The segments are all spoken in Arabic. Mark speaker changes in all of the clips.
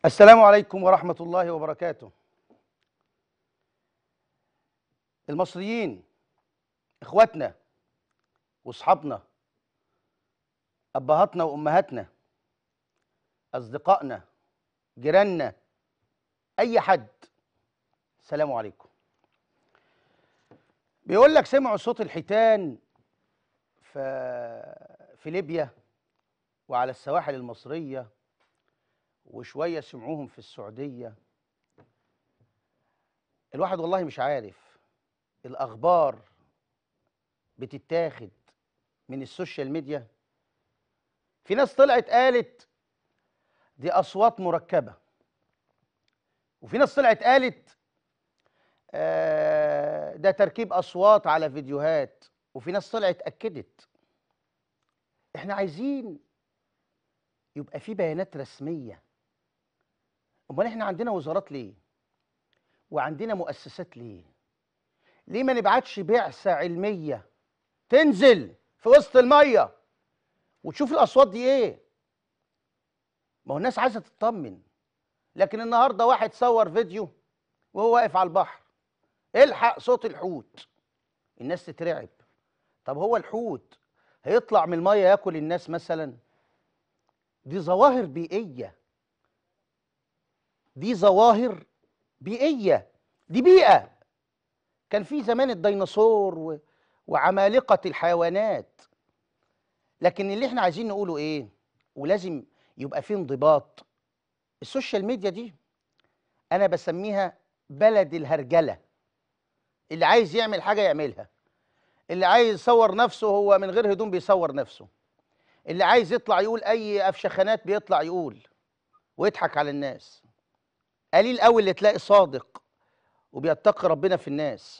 Speaker 1: السلام عليكم ورحمة الله وبركاته. المصريين إخواتنا وأصحابنا، أبهاتنا وأمهاتنا، أصدقائنا، جيراننا، أي حد، السلام عليكم. بيقول لك سمعوا صوت الحيتان في ليبيا وعلى السواحل المصرية، وشوية سمعوهم في السعودية. الواحد والله مش عارف، الأخبار بتتاخد من السوشيال ميديا. في ناس طلعت قالت دي أصوات مركبة، وفي ناس طلعت قالت ده تركيب أصوات على فيديوهات، وفي ناس طلعت أكدت. احنا عايزين يبقى في بيانات رسمية. امال احنا عندنا وزارات ليه؟ وعندنا مؤسسات ليه؟ ليه ما نبعتش بعثة علمية تنزل في وسط المية وتشوف الأصوات دي ايه؟ ما هو الناس عايزة تطمن. لكن النهارده واحد صور فيديو وهو واقف على البحر، الحق صوت الحوت، الناس تترعب. طب هو الحوت هيطلع من المية ياكل الناس مثلا؟ دي ظواهر بيئية، دي ظواهر بيئية، دي بيئة. كان في زمان الديناصور وعمالقة الحيوانات. لكن اللي احنا عايزين نقوله ايه؟ ولازم يبقى في انضباط. السوشيال ميديا دي انا بسميها بلد الهرجلة. اللي عايز يعمل حاجة يعملها، اللي عايز يصور نفسه هو من غير هدوم بيصور نفسه، اللي عايز يطلع يقول اي افشخانات بيطلع يقول ويضحك على الناس. قليل قوي اللي تلاقي صادق وبيتقي ربنا في الناس.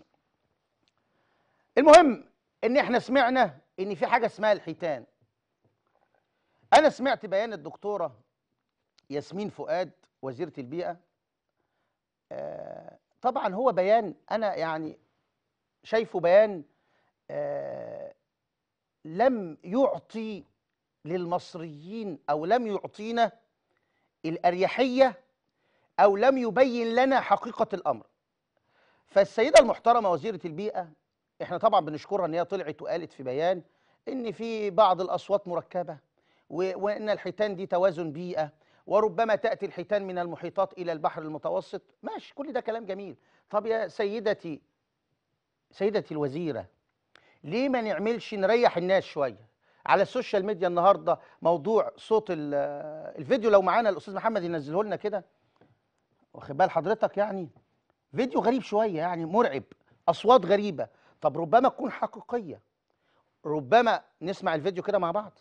Speaker 1: المهم ان احنا سمعنا ان في حاجه اسمها الحيتان. انا سمعت بيان الدكتوره ياسمين فؤاد وزيره البيئه. طبعا هو بيان انا يعني شايفه بيان لم يعطي للمصريين او لم يعطينا الاريحيه او لم يبين لنا حقيقه الامر. فالسيده المحترمه وزيره البيئه احنا طبعا بنشكرها ان هي طلعت وقالت في بيان ان في بعض الاصوات مركبه، وان الحيتان دي توازن بيئه، وربما تاتي الحيتان من المحيطات الى البحر المتوسط. ماشي، كل ده كلام جميل. طب يا سيدتي الوزيره، ليه ما نعملش نريح الناس شويه؟ على السوشيال ميديا النهارده موضوع صوت الفيديو، لو معانا الاستاذ محمد ينزله لنا كده، واخد بال حضرتك؟ يعني فيديو غريب شويه، يعني مرعب، اصوات غريبه. طب ربما تكون حقيقيه، ربما نسمع الفيديو كده مع بعض.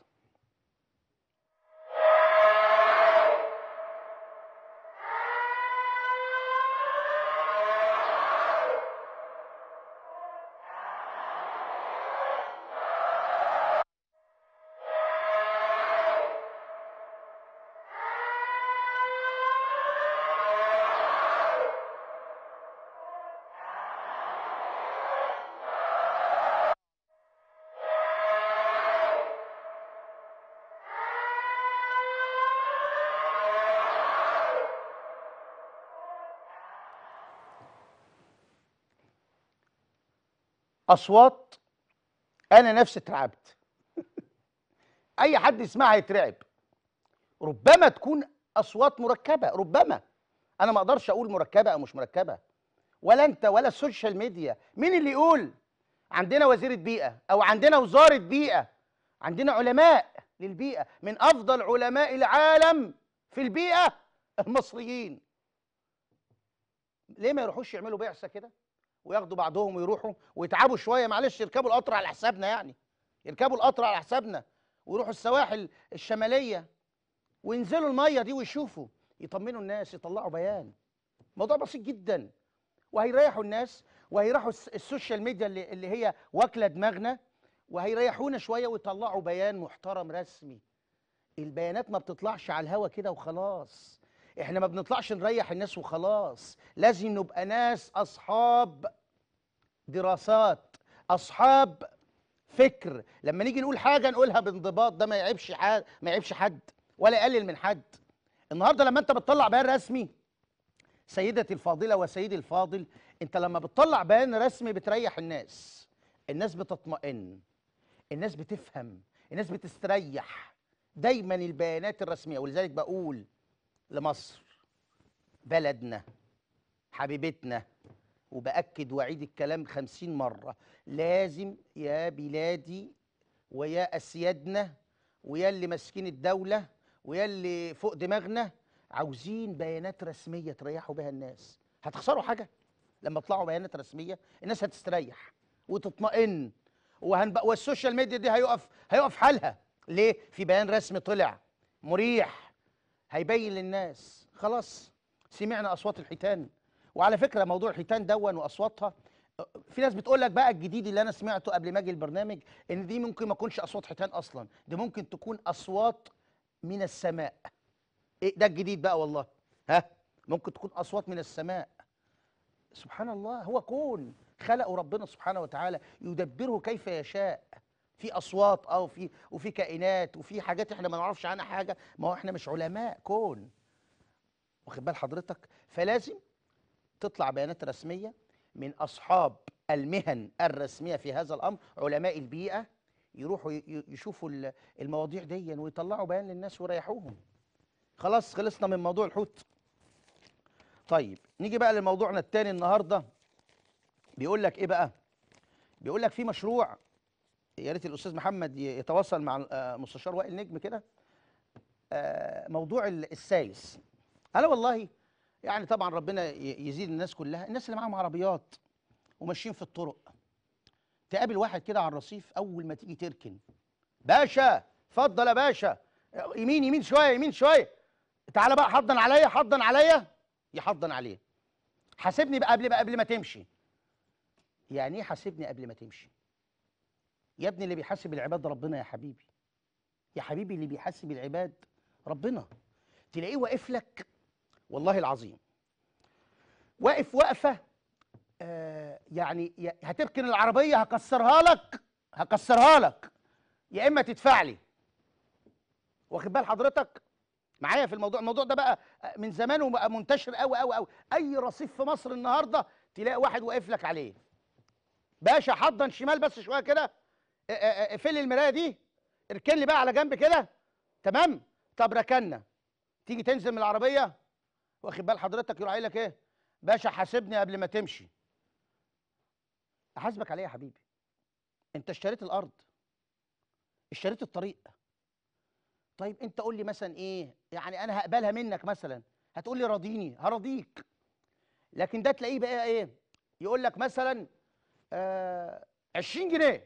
Speaker 1: اصوات انا نفسي اترعبت. اي حد يسمعها يترعب. ربما تكون اصوات مركبه، ربما. انا ما اقدرش اقول مركبه او مش مركبه، ولا انت ولا السوشيال ميديا. مين اللي يقول؟ عندنا وزيره بيئه او عندنا وزاره بيئه، عندنا علماء للبيئه من افضل علماء العالم في البيئه المصريين. ليه ما يروحوش يعملوا بعثه كده وياخدوا بعضهم ويروحوا ويتعبوا شويه؟ معلش، يركبوا القطر على حسابنا، يعني يركبوا القطر على حسابنا ويروحوا السواحل الشماليه وينزلوا الميه دي ويشوفوا، يطمنوا الناس، يطلعوا بيان. موضوع بسيط جدا، وهيريحوا الناس، وهيريحوا السوشيال ميديا اللي هي واكله دماغنا، وهيريحونا شويه ويطلعوا بيان محترم رسمي. البيانات ما بتطلعش على الهوا كده وخلاص. احنا ما بنطلعش نريح الناس وخلاص، لازم نبقى ناس اصحاب دراسات، اصحاب فكر. لما نيجي نقول حاجه نقولها بانضباط، ده ما يعيبش حد، ما يعيبش حد ولا يقلل من حد. النهارده لما انت بتطلع بيان رسمي، سيدتي الفاضله وسيدي الفاضل، انت لما بتطلع بيان رسمي بتريح الناس، الناس بتطمئن، الناس بتفهم، الناس بتستريح. دايما البيانات الرسميه، ولذلك بقول لمصر بلدنا حبيبتنا، وبأكد وأعيد الكلام 50 مرة، لازم يا بلادي ويا أسيادنا ويا اللي ماسكين الدولة ويا اللي فوق دماغنا، عاوزين بيانات رسمية تريحوا بها الناس. هتخسروا حاجة؟ لما تطلعوا بيانات رسمية الناس هتستريح وتطمئن، والسوشيال ميديا دي هيقف حالها. ليه؟ في بيان رسمي طلع مريح هيبين للناس. خلاص سمعنا أصوات الحيتان. وعلى فكرة موضوع الحيتان دون وأصواتها، في ناس بتقول لك بقى الجديد اللي أنا سمعته قبل ما أجي البرنامج إن دي ممكن ما تكونش أصوات حيتان أصلا، دي ممكن تكون أصوات من السماء. إيه ده الجديد بقى والله؟ ها؟ ممكن تكون أصوات من السماء. سبحان الله، هو كون خلقه ربنا سبحانه وتعالى يدبره كيف يشاء. في اصوات وفي كائنات وفي حاجات احنا ما نعرفش عنها حاجه، ما هو احنا مش علماء كون، واخد بال حضرتك؟ فلازم تطلع بيانات رسميه من اصحاب المهن الرسميه في هذا الامر، علماء البيئه، يروحوا يشوفوا المواضيع دي ويطلعوا بيان للناس ويريحوهم. خلاص خلصنا من موضوع الحوت. طيب نيجي بقى لموضوعنا الثاني النهارده. بيقول لك ايه بقى؟ بيقول لك في مشروع، يا ريت الاستاذ محمد يتواصل مع مستشار وائل نجم كده، موضوع السايس. انا والله يعني طبعا ربنا يزيد الناس كلها، الناس اللي معاهم عربيات وماشيين في الطرق، تقابل واحد كده على الرصيف، اول ما تيجي تركن، باشا اتفضل يا باشا، يمين يمين شويه يمين شويه، تعالى بقى حضن عليا حضن عليا، يحضن عليه، حاسبني بقى قبل ما تمشي. يعني ايه حاسبني قبل ما تمشي؟ يا ابني اللي بيحاسب العباد ربنا يا حبيبي، يا حبيبي اللي بيحاسب العباد ربنا. تلاقيه واقف لك والله العظيم، واقف وقفه، يعني هتركن العربيه هكسرها لك، هكسرها لك، يا اما تدفع لي. واخد بال حضرتك معايا في الموضوع ده بقى من زمان وبقى منتشر قوي قوي قوي. اي رصيف في مصر النهارده تلاقي واحد واقف لك عليه، باشا حضن شمال بس شويه كده، اقفل المرايه دي، اركن لي بقى على جنب كده، تمام؟ طب ركنا، تيجي تنزل من العربيه، واخد بال حضرتك، يروح قايل لك ايه؟ باشا حاسبني قبل ما تمشي. احاسبك عليه يا حبيبي؟ انت اشتريت الارض، اشتريت الطريق. طيب انت قول لي مثلا ايه يعني انا هقبلها منك مثلا، هتقول لي راضيني، هرضيك. لكن ده تلاقيه بقى ايه؟ يقول لك مثلا 20 جنيه،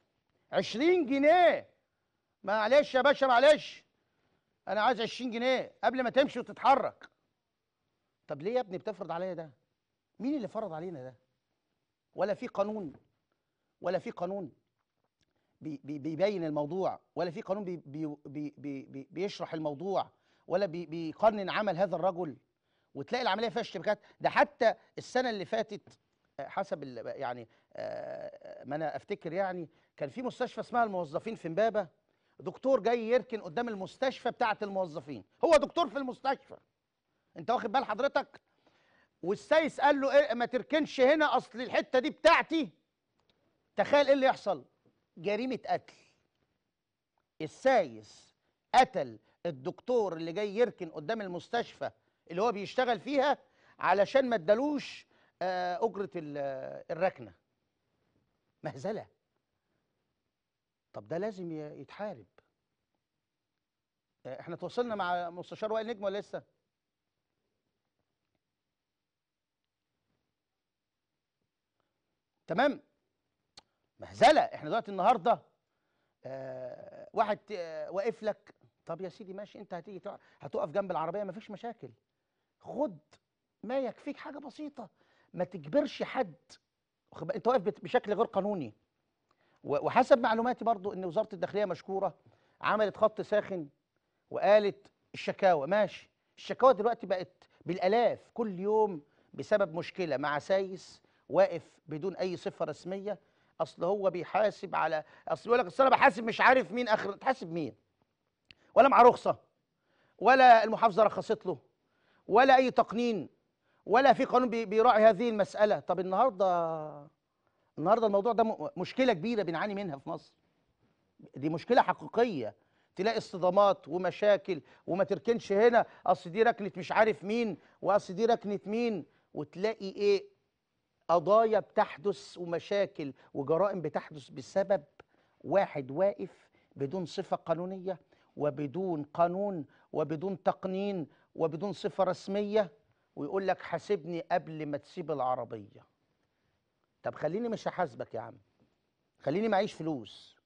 Speaker 1: 20 جنيه، معلش يا باشا معلش، انا عايز 20 جنيه قبل ما تمشي وتتحرك. طب ليه يا ابني بتفرض عليا ده؟ مين اللي فرض علينا ده؟ ولا في قانون، ولا في قانون بيبين الموضوع، ولا في قانون بيشرح الموضوع، ولا بيقنن عمل هذا الرجل. وتلاقي العمليه فيها اشتباكات. ده حتى السنه اللي فاتت حسب يعني ما انا افتكر، يعني كان في مستشفى اسمها الموظفين في امبابه، دكتور جاي يركن قدام المستشفى بتاعه الموظفين، هو دكتور في المستشفى، انت واخد بال حضرتك؟ والسايس قال له إيه؟ ما تركنش هنا اصل الحته دي بتاعتي. تخيل ايه اللي يحصل؟ جريمه قتل. السايس قتل الدكتور اللي جاي يركن قدام المستشفى اللي هو بيشتغل فيها علشان ما ادالوش اجره الركنه. مهزله. طب ده لازم يتحارب. احنا تواصلنا مع مستشار وائل نجم ولا لسه؟ تمام. مهزله. احنا دلوقتي النهارده واحد واقف لك، طب يا سيدي ماشي، انت هتيجي هتقف جنب العربيه مفيش مشاكل، خد ما يكفيك حاجه بسيطه، ما تجبرش حد. انت واقف بشكل غير قانوني. وحسب معلوماتي برضو ان وزاره الداخليه مشكوره عملت خط ساخن وقالت الشكاوى ماشي. الشكاوى دلوقتي بقت بالالاف كل يوم بسبب مشكله مع سايس واقف بدون اي صفه رسميه. اصل هو بيحاسب على، اصل يقول لك اصل انا بحاسب مش عارف مين، اخر تحاسب مين؟ ولا مع رخصه، ولا المحافظه رخصت له، ولا اي تقنين، ولا في قانون بيراعي هذه المساله. طب النهارده الموضوع ده مشكله كبيره بنعاني منها في مصر. دي مشكله حقيقيه، تلاقي اصطدامات ومشاكل، وما تركنش هنا اصل دي ركنه مش عارف مين، واصل دي ركنه مين، وتلاقي ايه، قضايا بتحدث ومشاكل وجرائم بتحدث بسبب واحد واقف بدون صفة قانونية وبدون قانون وبدون تقنين وبدون صفة رسمية، ويقول لك حاسبني قبل ما تسيب العربية. طب خليني مش هحاسبك يا عم، خليني معيش فلوس،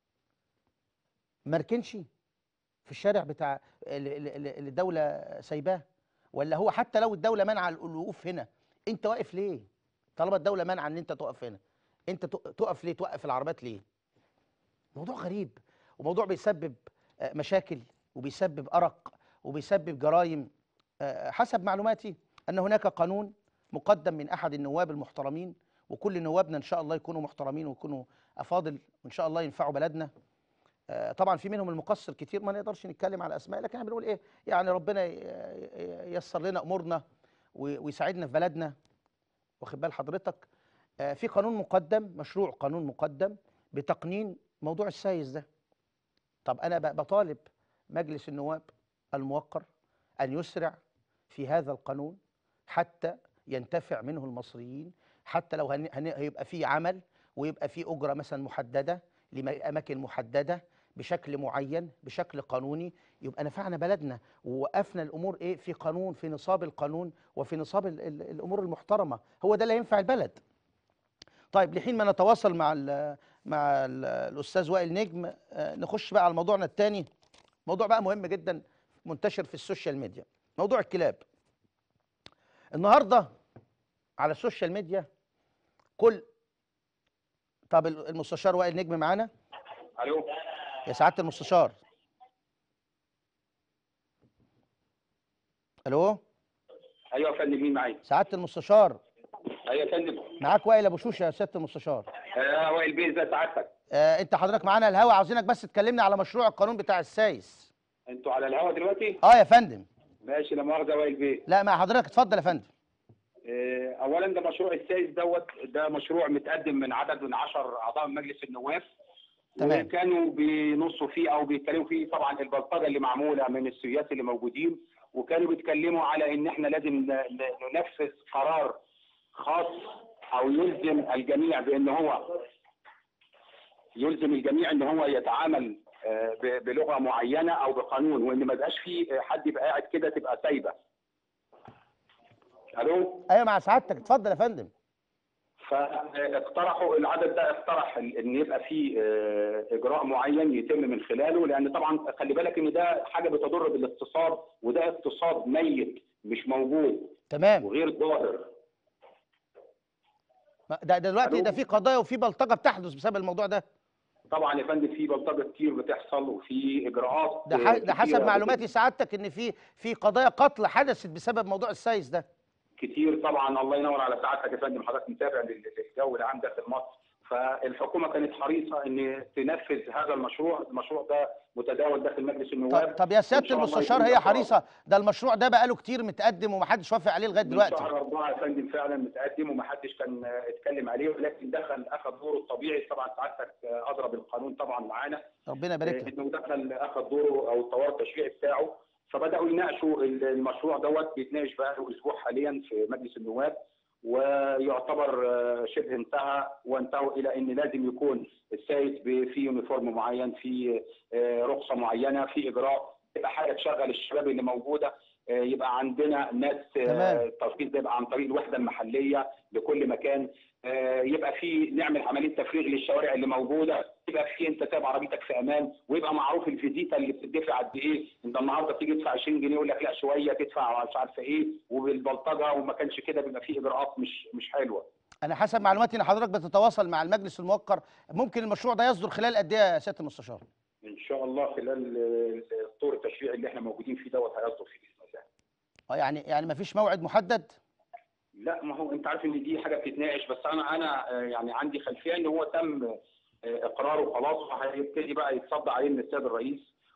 Speaker 1: مركنش في الشارع بتاع اللي الدولة سايباه، ولا هو حتى لو الدولة منع الوقوف هنا انت واقف ليه؟ طالما الدولة منع ان انت تقف هنا، انت تقف ليه؟ توقف العربيات ليه؟ موضوع غريب، وموضوع بيسبب مشاكل وبيسبب أرق وبيسبب جرائم. حسب معلوماتي أن هناك قانون مقدم من أحد النواب المحترمين، وكل نوابنا إن شاء الله يكونوا محترمين ويكونوا أفاضل وإن شاء الله ينفعوا بلدنا. طبعا في منهم المقصر كتير، ما نقدرش نتكلم على أسماء، لكن احنا بنقول إيه، يعني ربنا ييسر لنا أمورنا ويساعدنا في بلدنا. واخد بال حضرتك؟ في قانون مقدم، مشروع قانون مقدم بتقنين موضوع السايس ده. طب أنا بطالب مجلس النواب الموقر أن يسرع في هذا القانون حتى ينتفع منه المصريين، حتى لو هيبقى فيه عمل ويبقى فيه أجرة مثلا محددة لأماكن محددة بشكل معين بشكل قانوني، يبقى نفعنا بلدنا ووقفنا الأمور إيه في قانون، في نصاب القانون وفي نصاب الأمور المحترمة. هو ده اللي ينفع البلد. طيب لحين ما نتواصل مع الاستاذ وائل نجم، نخش بقى على موضوعنا الثاني، موضوع بقى مهم جدا منتشر في السوشيال ميديا، موضوع الكلاب. النهارده على السوشيال ميديا طب المستشار وائل نجم معانا؟
Speaker 2: الو
Speaker 1: يا سعاده المستشار. الو.
Speaker 2: ايوه يا فندم، مين معايا؟
Speaker 1: سعاده المستشار.
Speaker 2: ايوه يا فندم.
Speaker 1: معاك وائل ابو شوشه يا سياده المستشار.
Speaker 2: وائل بيه، ازي سعادتك؟
Speaker 1: انت حضرتك معانا على الهوا، عاوزينك بس تكلمنا على مشروع القانون بتاع السايس.
Speaker 2: انتوا على الهوا دلوقتي؟
Speaker 1: يا فندم.
Speaker 2: ماشي، لا مؤاخذه وائل بيه.
Speaker 1: لا مع حضرتك، اتفضل يا فندم.
Speaker 2: اولا ده مشروع السايس ده مشروع متقدم من عدد من 10 اعضاء من مجلس النواب.
Speaker 1: تمام.
Speaker 2: وكانوا بينصوا فيه او بيتكلموا فيه طبعا البلطجه اللي معموله من السياسي اللي موجودين، وكانوا بيتكلموا على ان احنا لازم ننفذ قرار خاص او يلزم الجميع ان هو يتعامل بلغه معينه او بقانون، وان ما يبقاش في حد يبقى قاعد كده تبقى سايبه. الو.
Speaker 1: ايوه مع سعادتك، اتفضل يا فندم.
Speaker 2: فاقترحوا العدد ده، اقترح ان يبقى في اجراء معين يتم من خلاله، لان طبعا خلي بالك ان ده حاجه بتضر بالاقتصاد، وده اقتصاد ميت مش موجود.
Speaker 1: تمام.
Speaker 2: وغير ظاهر.
Speaker 1: ده دلوقتي ده في قضايا وفي بلطجه بتحدث بسبب الموضوع ده.
Speaker 2: طبعا يا فندم في بلطجه كتير بتحصل وفي اجراءات
Speaker 1: ده حسب معلوماتي سعادتك ان في قضايا قتل حدثت بسبب موضوع السايس ده
Speaker 2: كتير. طبعا الله ينور على سعادتك يا فندم، حضرتك متابع للجو العام داخل مصر. فالحكومه كانت حريصه ان تنفذ هذا المشروع ده متداول داخل مجلس النواب.
Speaker 1: طب يا سياده المستشار، هي حريصه؟ ده المشروع ده بقاله كتير متقدم ومحدش وافق عليه لغايه دلوقتي.
Speaker 2: من شهر 4 يا فندم فعلا متقدم ومحدش كان اتكلم عليه، ولكن اخذ دوره الطبيعي. طبعا سعادتك ادرى بالقانون طبعا معانا.
Speaker 1: ربنا يبارك لك.
Speaker 2: انه اخذ دوره او الطوار التشريعي بتاعه، فبداوا يناقشوا المشروع بيتناقش بقاله اسبوع حاليا في مجلس النواب، ويعتبر شبه وانتهوا الى ان لازم يكون السايس في يونيفورم معين، في رخصه معينه، في اجراء، يبقى حاجه تشغل الشباب اللي موجوده، يبقى عندنا ناس الترخيص ده يبقى عن طريق الوحده المحليه لكل مكان، يبقى في نعمل عمليه تفريغ للشوارع اللي موجوده، يبقى في انت سايب عربيتك في امان، ويبقى معروف الفيزيتا اللي بتدفع قد ايه. انت النهارده تيجي تدفع 20 جنيه يقول لك لا شويه تدفع مش عارفه ايه، وبالبلطجه وما كانش كده، بيبقى في اجراءات مش حلوه.
Speaker 1: انا حسب معلوماتي ان حضرتك بتتواصل مع المجلس الموقر، ممكن المشروع ده يصدر خلال قد ايه يا سياده المستشار؟
Speaker 2: ان شاء الله خلال الطور التشريعي اللي احنا موجودين فيه هيصدر فيه باذن الله.
Speaker 1: يعني ما فيش موعد محدد؟
Speaker 2: لا، ما هو انت عارف ان دي حاجه بتتناقش، بس انا يعني عندي خلفيه ان هو تم اقراره خلاص، وهيبتدي بقى يتصدى عليه من السيد الرئيس،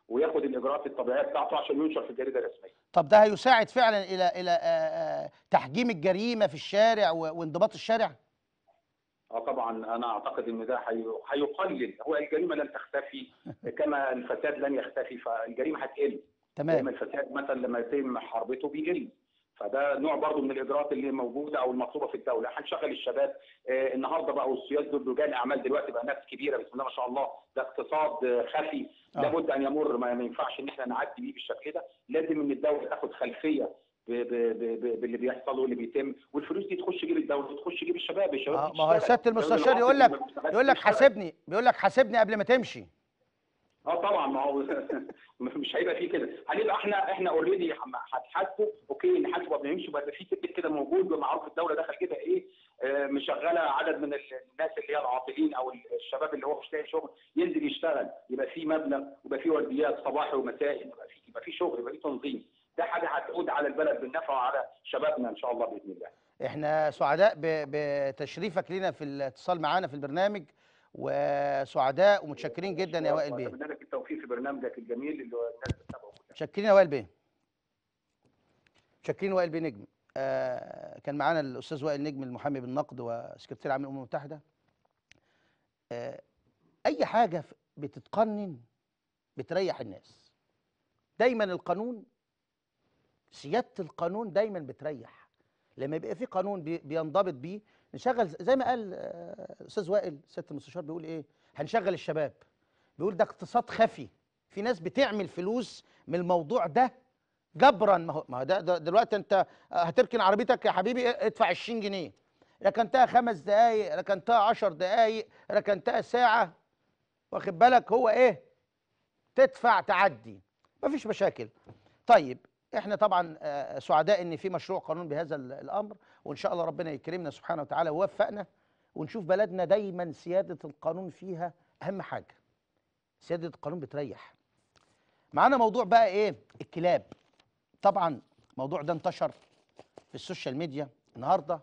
Speaker 2: وياخد الاجراءات الطبيعيه بتاعته عشان ينشر في الجريده الرسميه.
Speaker 1: طب ده هيساعد فعلا الى تحجيم الجريمه في الشارع وانضباط الشارع؟
Speaker 2: طبعا انا اعتقد ان ده هيقلل. هو الجريمه لن تختفي كما الفساد لن يختفي، فالجريمه هتقل. زي
Speaker 1: تمام.
Speaker 2: ما الفساد مثلا لما يتم محاربته بيقل. فده نوع برضه من الاجراءات اللي موجوده او المطلوبه في الدوله. هنشغل الشباب. النهارده بقوا السياد دول رجال اعمال دلوقتي، بقى ناس كبيره بسم الله ما شاء الله. ده اقتصاد خفي لابد ان يمر، ما ينفعش ان احنا نعدي بيه بالشكل ده. لازم ان الدوله تاخد خلفيه باللي بيحصل واللي بيتم، والفلوس دي تخش جيب الدوله، تخش جيب الشباب. الشباب
Speaker 1: ما هو سياده المستشار يقول لك حاسبني، بيقول لك حاسبني قبل ما تمشي.
Speaker 2: طبعا، ما هو مش هيبقى فيه كده. هنبقى احنا اوريدي هتحاسبه. اوكي نحاسبه قبل ما يمشي، بقى في تيكت كده موجود بمعروف الدوله دخل كده ايه، مشغله عدد من الناس اللي هي العاطلين او الشباب اللي هو مش لاقي شغل ينزل يشتغل، يبقى في مبلغ ويبقى في ورديات صباحي ومسائي، يبقى في شغل، يبقى في تنظيم. ده حاجه هتعود على البلد بالنفع وعلى شبابنا ان شاء الله باذن الله.
Speaker 1: احنا سعداء بتشريفك لنا في الاتصال معانا في البرنامج، وسعداء ومتشكرين جدا يا وائل بيه.
Speaker 2: اتمنى لك التوفيق في برنامجك الجميل اللي الناس بتتابعه.
Speaker 1: متشكرين يا وائل بيه. متشكرين وائل بيه نجم. كان معانا الاستاذ وائل نجم المحامي بالنقد وسكرتير عام الامم المتحده. اي حاجه بتتقنن بتريح الناس. دايما القانون، سياده القانون دايما بتريح. لما يبقى في قانون بينضبط بيه، نشغل زي ما قال الاستاذ وائل سياده المستشار. بيقول ايه؟ هنشغل الشباب. بيقول ده اقتصاد خفي، في ناس بتعمل فلوس من الموضوع ده جبرا. ما هو ده دلوقتي انت هتركن عربيتك يا حبيبي ادفع 20 جنيه، ركنتها 5 دقايق، ركنتها 10 دقايق، ركنتها ساعه، واخد بالك؟ هو ايه؟ تدفع تعدي، مفيش مشاكل. طيب احنا طبعا سعداء ان في مشروع قانون بهذا الامر، وان شاء الله ربنا يكرمنا سبحانه وتعالى ويوفقنا، ونشوف بلدنا دايما سياده القانون فيها اهم حاجه. سياده القانون بتريح. معانا موضوع بقى ايه؟ الكلاب. طبعا الموضوع ده انتشر في السوشيال ميديا النهارده.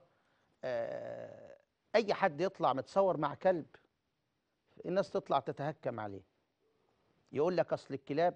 Speaker 1: اي حد يطلع متصور مع كلب الناس تطلع تتهكم عليه، يقول لك اصل الكلاب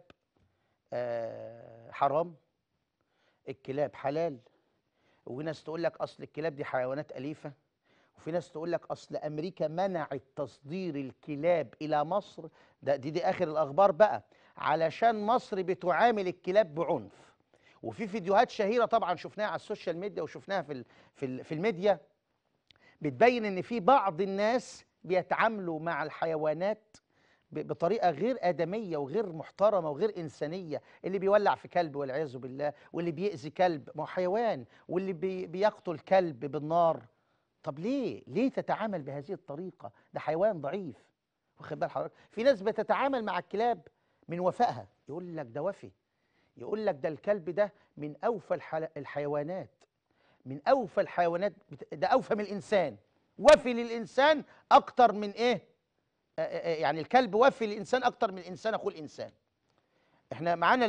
Speaker 1: حرام، الكلاب حلال، وفي ناس تقول لك اصل الكلاب دي حيوانات أليفة، وفي ناس تقول لك اصل امريكا منعت تصدير الكلاب الى مصر. دي اخر الاخبار بقى، علشان مصر بتعامل الكلاب بعنف. وفي فيديوهات شهيرة طبعا شفناها على السوشيال ميديا وشفناها في الميديا، بتبين ان في بعض الناس بيتعاملوا مع الحيوانات بطريقه غير ادميه وغير محترمه وغير انسانيه. اللي بيولع في كلب والعياذ بالله، واللي بيأذي كلب ما هو حيوان، واللي بيقتل كلب بالنار. طب ليه تتعامل بهذه الطريقه؟ ده حيوان ضعيف، واخد بال حضرتك؟ في ناس بتتعامل مع الكلاب من وفائها، يقول لك ده وفي، يقول لك ده الكلب ده من اوفى الحيوانات، من اوفى الحيوانات، ده اوفى من الانسان، وفي للانسان اكتر من ايه؟ يعني الكلب وفي للانسان اكتر من الانسان اخو الانسان. احنا معانا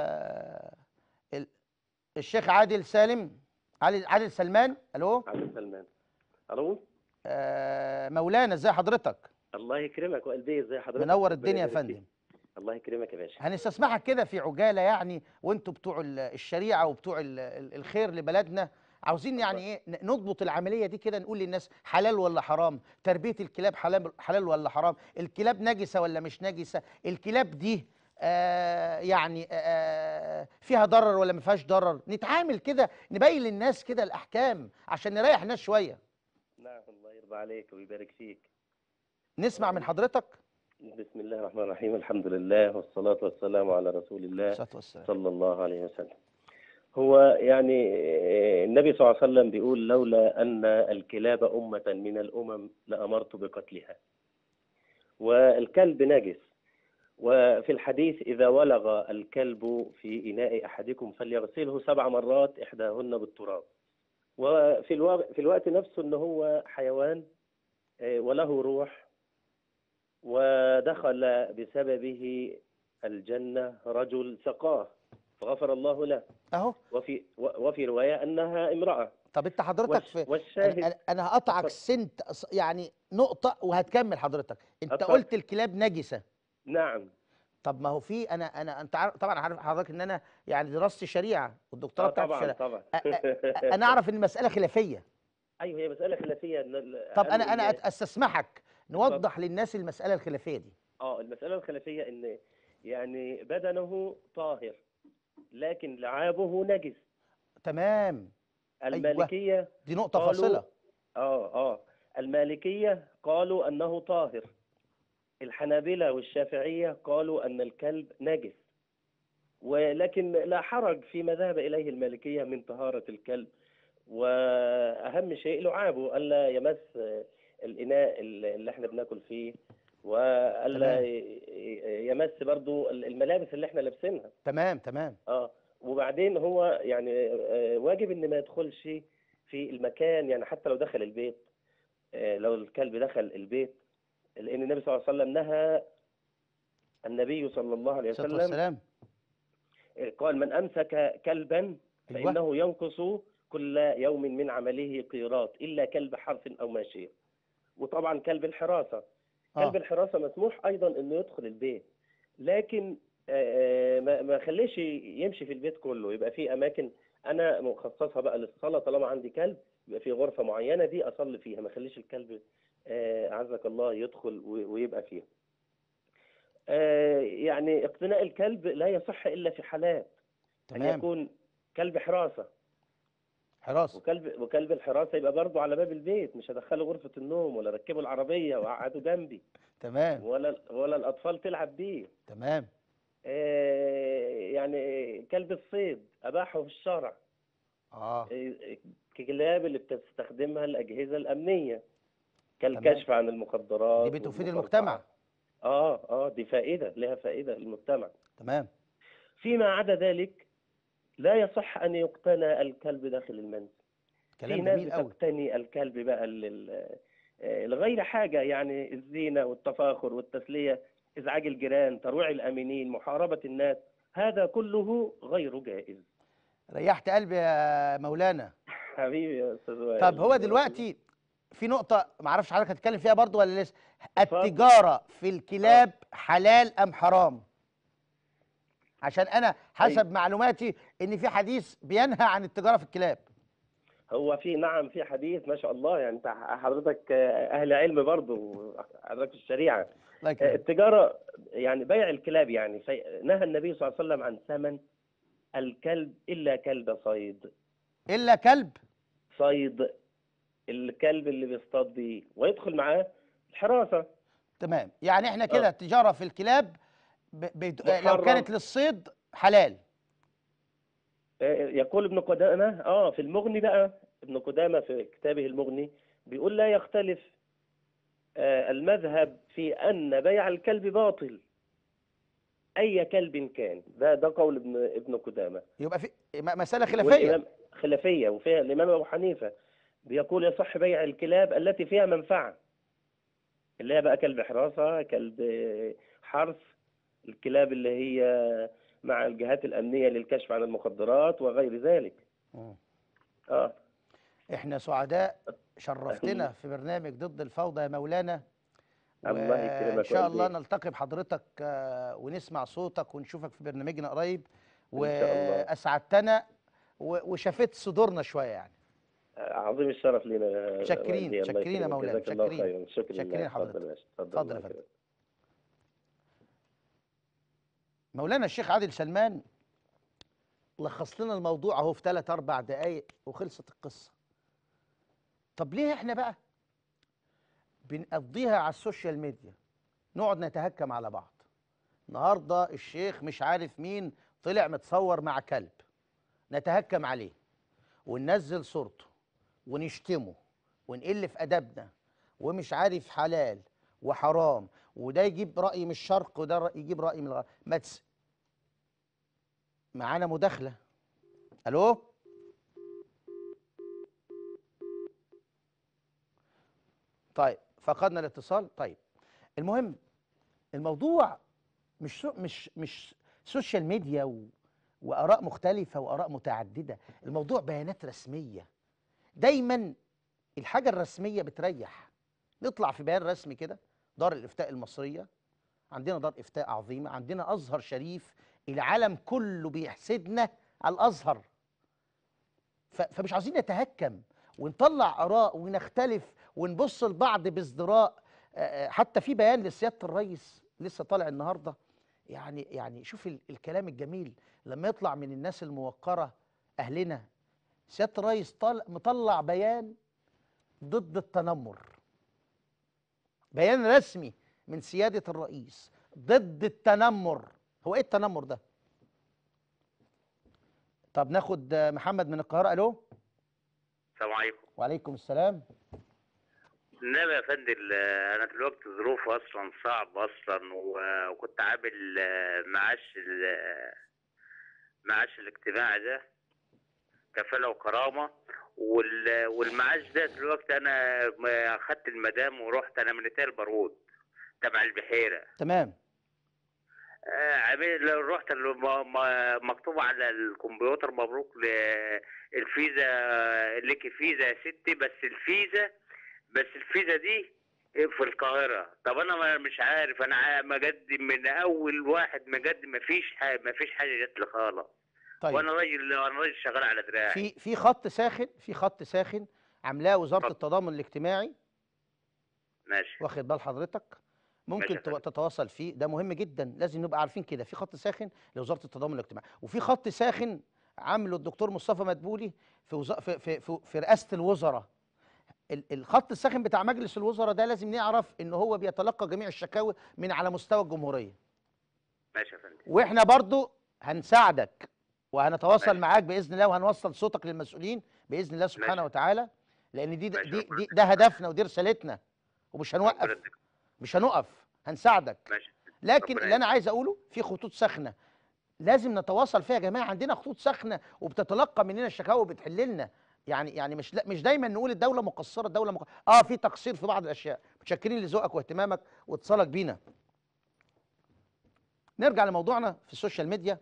Speaker 1: الشيخ عادل سالم، عادل سلمان. الو
Speaker 3: عادل سلمان. الو
Speaker 1: مولانا، ازي حضرتك؟
Speaker 3: الله يكرمك وقلبي، ازي حضرتك؟
Speaker 1: منور الدنيا يا فندم.
Speaker 3: الله يكرمك يا باشا.
Speaker 1: هنستسمحك كده في عجاله يعني، وانتوا بتوع الشريعه وبتوع الخير لبلدنا، عاوزين يعني ايه نضبط العمليه دي كده، نقول للناس حلال ولا حرام، تربيه الكلاب حلال ولا حرام، الكلاب نجسه ولا مش نجسه، الكلاب دي يعني فيها ضرر ولا ما فيهاش ضرر. نتعامل كده، نبين للناس كده الاحكام عشان نريح الناس شويه.
Speaker 3: نعم، الله يرضى عليك ويبارك فيك.
Speaker 1: نسمع من حضرتك.
Speaker 3: بسم الله الرحمن الرحيم، الحمد لله والصلاة والسلام على رسول الله صلى الله عليه وسلم. هو يعني النبي صلى الله عليه وسلم بيقول لولا أن الكلاب أمة من الأمم لأمرت بقتلها. والكلب نجس، وفي الحديث إذا ولغ الكلب في إناء أحدكم فليغسله 7 مرات إحداهن بالتراب. وفي الوقت نفسه أنه هو حيوان وله روح، ودخل بسببه الجنة رجل سقاه فغفر الله له
Speaker 1: اهو.
Speaker 3: وفي رواية أنها امرأة.
Speaker 1: طب انت حضرتك
Speaker 3: والشاهد
Speaker 1: انا هقطعك سنت يعني نقطة وهتكمل حضرتك. انت
Speaker 3: أطلع.
Speaker 1: قلت الكلاب نجسة.
Speaker 3: نعم.
Speaker 1: طب ما هو في انت طبعا عارف حضرتك ان انا يعني دراستي شريعه والدكتوراه بتاعتي
Speaker 3: طبعا
Speaker 1: شريعه.
Speaker 3: طبعا.
Speaker 1: انا اعرف ان المساله خلافيه.
Speaker 3: ايوه هي مساله خلافيه.
Speaker 1: طب
Speaker 3: قالوا
Speaker 1: انا
Speaker 3: ان
Speaker 1: استسمحك
Speaker 3: اتفضل.
Speaker 1: نوضح للناس المساله الخلافيه دي.
Speaker 3: المساله الخلافيه ان يعني بدنه طاهر لكن لعابه نجس.
Speaker 1: تمام. ايوه،
Speaker 3: المالكيه
Speaker 1: دي نقطه
Speaker 3: قالوا
Speaker 1: فاصله.
Speaker 3: المالكيه قالوا انه طاهر. الحنابلة والشافعية قالوا أن الكلب نجس، ولكن لا حرج فيما ذهب إليه المالكية من طهارة الكلب، وأهم شيء لعابه ألا يمس الإناء اللي احنا بناكل فيه، وألا
Speaker 1: تمام
Speaker 3: يمس برضو الملابس اللي احنا لابسينها.
Speaker 1: تمام تمام.
Speaker 3: وبعدين هو يعني واجب ان ما يدخلش في المكان، يعني حتى لو دخل البيت، لو الكلب دخل البيت، لأن النبي صلى الله عليه وسلم نهى. النبي صلى الله عليه
Speaker 1: الصلاه
Speaker 3: وسلم
Speaker 1: والسلام.
Speaker 3: قال: من أمسك كلبا
Speaker 1: ايوه.
Speaker 3: فإنه ينقص كل يوم من عمله قيراط إلا كلب حرث أو ماشية. وطبعا كلب الحراسة، كلب الحراسة مسموح أيضا إنه يدخل البيت، لكن ما خليش يمشي في البيت كله. يبقى في أماكن أنا مخصصها بقى للصلاة، طالما عندي كلب يبقى في غرفة معينة دي أصلي فيها، ما خليش الكلب أعزك الله يدخل ويبقى فيها. يعني اقتناء الكلب لا يصح إلا في حالات أن
Speaker 1: تمام.
Speaker 3: يكون كلب حراسة.
Speaker 1: حراسه.
Speaker 3: وكلب الحراسة يبقى برضه على باب البيت، مش هدخله غرفة النوم ولا ركبه العربية وقعده جنبي،
Speaker 1: تمام.
Speaker 3: ولا الأطفال تلعب بيه.
Speaker 1: تمام.
Speaker 3: يعني كلب الصيد أباحه في الشرع.
Speaker 1: اه
Speaker 3: الكلاب اللي بتستخدمها الأجهزة الأمنية
Speaker 1: تمام.
Speaker 3: كالكشف عن
Speaker 1: دي
Speaker 3: المخدرات
Speaker 1: بتفيد
Speaker 3: والمقاطعة.
Speaker 1: المجتمع.
Speaker 3: دي فائدة، لها فائدة للمجتمع.
Speaker 1: تمام.
Speaker 3: فيما عدا ذلك لا يصح أن يقتنى الكلب داخل المنزل. في
Speaker 1: كلام
Speaker 3: ناس
Speaker 1: جميل قوي.
Speaker 3: بتقتني الكلب بقى لغير حاجة، يعني الزينة والتفاخر والتسلية، إزعاج الجيران، ترويع الأمينين، محاربة الناس، هذا كله غير جائز.
Speaker 1: ريحت قلبي يا مولانا.
Speaker 3: حبيبي يا أستاذ وائل.
Speaker 1: طب هو دلوقتي في نقطة معرفش حضرتك هتتكلم فيها برضو ولا لسه.
Speaker 3: اتفضل.
Speaker 1: التجارة في الكلاب حلال أم حرام؟ عشان أنا حسب معلوماتي إن في حديث بينهى عن التجارة في الكلاب.
Speaker 3: هو في حديث ما شاء الله، يعني انت حضرتك اهل علم برضه، حضرتك في الشريعه. التجاره يعني بيع الكلاب، يعني نهى النبي صلى الله عليه وسلم عن ثمن الكلب الا كلب صيد.
Speaker 1: الا كلب
Speaker 3: صيد، الكلب اللي بيصطاد بيه ويدخل معاه الحراسه.
Speaker 1: تمام. يعني احنا كده التجاره في الكلاب لو كانت للصيد حلال.
Speaker 3: يقول ابن قدامة في المغني بقى، ابن قدامة في كتابه المغني بيقول: لا يختلف المذهب في أن بيع الكلب باطل أي كلب كان. ده قول ابن قدامة.
Speaker 1: يبقى في مسألة خلافية.
Speaker 3: خلافية، وفيها الإمام أبو حنيفة بيقول: يصح بيع الكلاب التي فيها منفعة، اللي هي بقى كلب حراسة، كلب حرث، الكلاب اللي هي مع الجهات الأمنية للكشف عن المخدرات وغير ذلك.
Speaker 1: احنا سعداء، شرفتنا في برنامج ضد الفوضى يا مولانا.
Speaker 3: الله يكرمك
Speaker 1: وإن شاء الله نلتقي بحضرتك ونسمع صوتك ونشوفك في برنامجنا قريب. وأسعدتنا وشفت صدورنا شوية يعني.
Speaker 3: عظيم الشرف لنا.
Speaker 1: شاكرين يا مولانا. شاكرين
Speaker 3: شكرا
Speaker 1: حضرتك. اتفضل يا فندم. مولانا الشيخ عادل سلمان لخص لنا الموضوع اهو في 3-4 دقايق وخلصت القصة. طب ليه احنا بقى بنقضيها على السوشيال ميديا، نقعد نتهكم على بعض؟ النهارده الشيخ مش عارف مين طلع متصور مع كلب، نتهكم عليه وننزل صورته ونشتمه ونقل في أدبنا ومش عارف حلال وحرام، وده يجيب رأي من الشرق وده يجيب رأي من الغرب. معانا مداخلة. ألو؟ طيب فقدنا الاتصال. طيب المهم الموضوع مش سوشيال ميديا وآراء مختلفة وآراء متعددة. الموضوع بيانات رسمية. دايما الحاجة الرسمية بتريح. نطلع في بيان رسمي كده، دار الإفتاء المصرية عندنا دار افتاء عظيمه، عندنا ازهر شريف، العالم كله بيحسدنا على الازهر. فمش عايزين نتهكم ونطلع اراء ونختلف ونبص لبعض بازدراء. حتى في بيان لسياده الرئيس لسه طالع النهارده، يعني شوف الكلام الجميل لما يطلع من الناس الموقره اهلنا. سياده الرئيس مطلع بيان ضد التنمر، بيان رسمي من سياده الرئيس ضد التنمر. هو ايه التنمر ده؟ طب ناخد محمد من القاهره. الو.
Speaker 4: السلام عليكم.
Speaker 1: وعليكم السلام.
Speaker 4: النبي يا فندم، انا دلوقتي ظروف اصلا صعب اصلا، وكنت عامل معاش الاجتماعي ده كفاله وكرامه، والمعاش ده دلوقتي انا اخدت المدام ورحت انا من تل بارود تبع البحيره.
Speaker 1: تمام.
Speaker 4: رحت مكتوب على الكمبيوتر مبروك الفيزا، ليكي فيزا يا ستي، بس الفيزا دي في القاهرة. طب انا مش عارف، انا مقدم من اول واحد مقدم، مفيش حاجة جت لي خالص.
Speaker 1: طيب.
Speaker 4: وانا راجل شغال على دراعي.
Speaker 1: في خط ساخن عاملاه وزارة التضامن الاجتماعي.
Speaker 4: ماشي.
Speaker 1: واخد بال حضرتك؟ ممكن تتواصل فيه، ده مهم جدا، لازم نبقى عارفين كده. في خط ساخن لوزارة التضامن الاجتماعي، وفي خط ساخن عامله الدكتور مصطفى مدبولي في رئاسة الوزراء. الخط الساخن بتاع مجلس الوزراء ده لازم نعرف ان هو بيتلقى جميع الشكاوي من على مستوى الجمهورية.
Speaker 4: ماشي يا فندم.
Speaker 1: واحنا برضو هنساعدك وهنتواصل معاك باذن الله، وهنوصل صوتك للمسؤولين باذن الله سبحانه وتعالى، لان ده هدفنا ودي رسالتنا، ومش هنوقف، مش هنقف، هنساعدك.
Speaker 4: ماشي.
Speaker 1: لكن اللي انا عايز اقوله، في خطوط ساخنه لازم نتواصل فيها يا جماعه. عندنا خطوط ساخنه وبتتلقى مننا الشكاوى وبتحل لنا. يعني مش دايما نقول الدوله مقصره، في تقصير في بعض الاشياء. متشكرين لذوقك واهتمامك واتصالك بينا. نرجع لموضوعنا في السوشيال ميديا.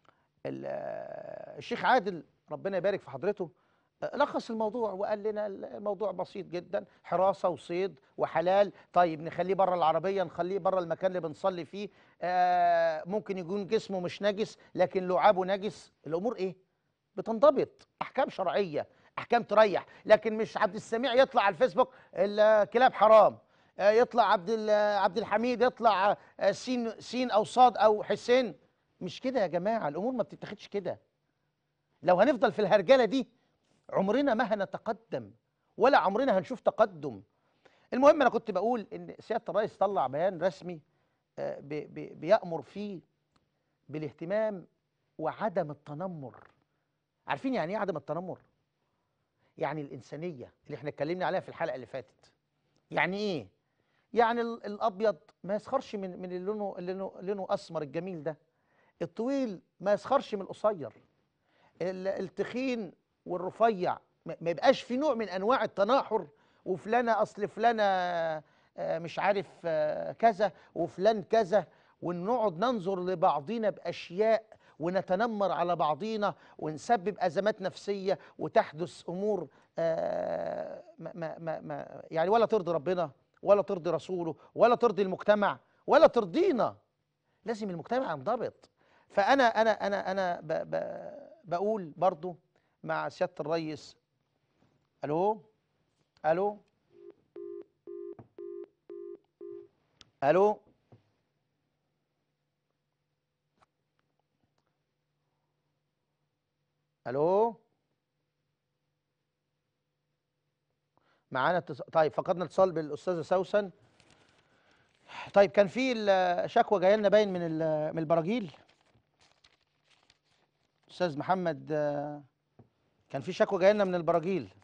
Speaker 1: الشيخ عادل ربنا يبارك في حضرته لخص الموضوع وقال لنا الموضوع بسيط جدا، حراسه وصيد وحلال. طيب نخليه بره العربيه، نخليه بره المكان اللي بنصلي فيه، ممكن يكون جسمه مش نجس لكن لعابه نجس. الامور ايه؟ بتنضبط، احكام شرعيه، احكام تريح. لكن مش عبد السميع يطلع على الفيسبوك الكلاب حرام، يطلع عبد الحميد يطلع سين او صاد او حسين. مش كده يا جماعه، الامور ما بتتاخدش كده. لو هنفضل في الهرجله دي عمرنا ما هنتقدم ولا عمرنا هنشوف تقدم. المهم انا كنت بقول ان سياده الرئيس طلع بيان رسمي بيأمر فيه بالاهتمام وعدم التنمر. عارفين يعني ايه عدم التنمر؟ يعني الانسانيه اللي احنا اتكلمنا عليها في الحلقه اللي فاتت. يعني ايه؟ يعني الابيض ما يسخرش من اللي لونه اسمر الجميل ده، الطويل ما يسخرش من القصير، التخين والرفيع ما يبقاش في نوع من انواع التناحر، وفلانه اصل فلانه مش عارف كذا وفلان كذا، ونقعد ننظر لبعضينا باشياء ونتنمر على بعضينا ونسبب ازمات نفسيه وتحدث امور يعني ولا ترضي ربنا ولا ترضي رسوله ولا ترضي المجتمع ولا ترضينا. لازم المجتمع ينضبط. فانا انا انا انا بقول برضو مع سياده الرئيس. الو الو الو الو معانا طيب فقدنا اتصال بالاستاذه سوسن. طيب كان في شكوى جايه لنا باين من البراجيل. استاذ محمد، كان في شكوى جايه لنا من البراجيل.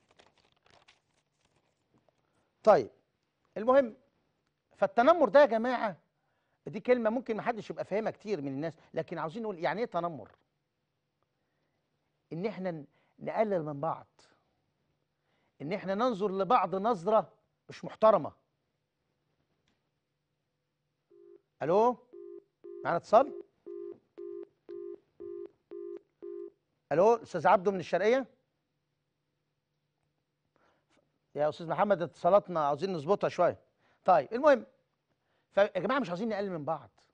Speaker 1: طيب المهم، فالتنمر ده يا جماعه دي كلمه ممكن ما حدش يبقى فاهمها كتير من الناس، لكن عاوزين نقول يعني ايه تنمر؟ ان احنا نقلل من بعض، ان احنا ننظر لبعض نظره مش محترمه. الو معانا اتصال. الو استاذ عبده من الشرقيه. يا استاذ محمد اتصالاتنا عاوزين نظبطها شويه. طيب المهم، فيا جماعه مش عاوزين نقلل من بعض،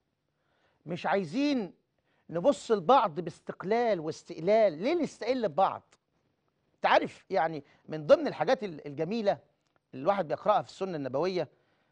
Speaker 1: مش عايزين نبص لبعض باستقلال واستقلال. ليه نستقل ببعض؟ انت عارف يعني من ضمن الحاجات الجميله اللي الواحد بيقراها في السنه النبويه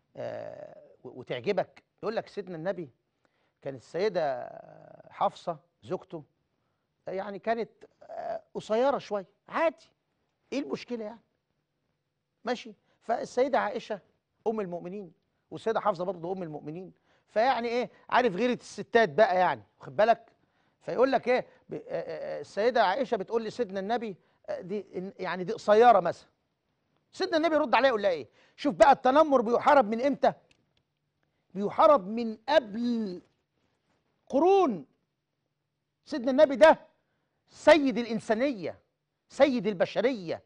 Speaker 1: وتعجبك، يقول لك سيدنا النبي كانت السيده حفصه زوجته يعني كانت قصيره شويه، عادي، ايه المشكله يعني؟ ماشي. فالسيده عائشه ام المؤمنين والسيده حفصه برضه ام المؤمنين، فيعني ايه، عارف غيره الستات بقى يعني، واخد بالك؟ فيقول لك ايه، السيده عائشه بتقول لسيدنا النبي دي يعني دي قصيره مثلا. سيدنا النبي يرد عليها يقول لها ايه؟ شوف بقى التنمر بيحارب من امتى؟ بيحارب من قبل قرون. سيدنا النبي ده سيد الانسانيه، سيد البشريه،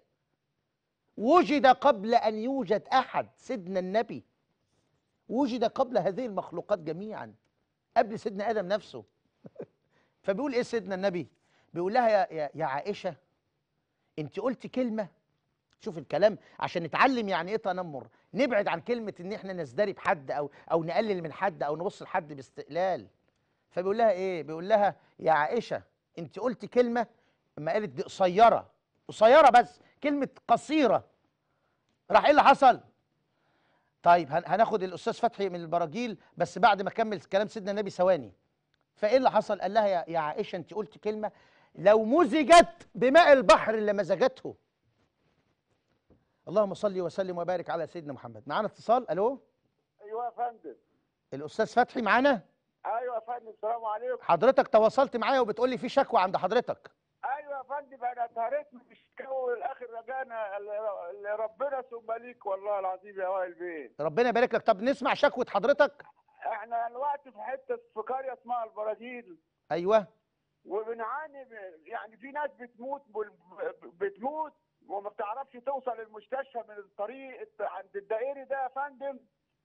Speaker 1: وجد قبل ان يوجد احد. سيدنا النبي وجد قبل هذه المخلوقات جميعا، قبل سيدنا ادم نفسه. فبيقول ايه سيدنا النبي؟ بيقول لها يا عائشه، انت قلت كلمه، شوف الكلام عشان نتعلم يعني ايه تنمر، نبعد عن كلمه ان احنا نزدري بحد او نقلل من حد او نبص لحد باستقلال. فبيقول لها ايه؟ بيقول لها يا عائشه انت قلت كلمه، اما قالت دي قصيره، قصيره بس كلمه قصيره، راح ايه اللي حصل؟ طيب هناخد الاستاذ فتحي من البراجيل بس بعد ما كمل كلام سيدنا النبي ثواني. فايه اللي حصل؟ قال لها يا عائشه انت قلت كلمه لو مزجت بماء البحر لمزجته. اللهم صل وسلم وبارك على سيدنا محمد. معانا اتصال. الو.
Speaker 5: ايوه يا فندم.
Speaker 1: الاستاذ فتحي معانا؟
Speaker 5: ايوه يا فندم، السلام عليكم.
Speaker 1: حضرتك تواصلت معايا وبتقول لي في شكوى عند حضرتك.
Speaker 5: ايوه يا فندم، انا اتهريت من الشكاوى والاخر رجعنا لربنا ثم ليك والله العظيم يا وائل بيه.
Speaker 1: ربنا يبارك لك. طب نسمع شكوى حضرتك.
Speaker 5: احنا دلوقتي في حته في قريه اسمها البراجيل.
Speaker 1: ايوه.
Speaker 5: وبنعاني يعني في ناس بتموت وما بتعرفش توصل المستشفى من الطريق عند الدائري ده يا فندم.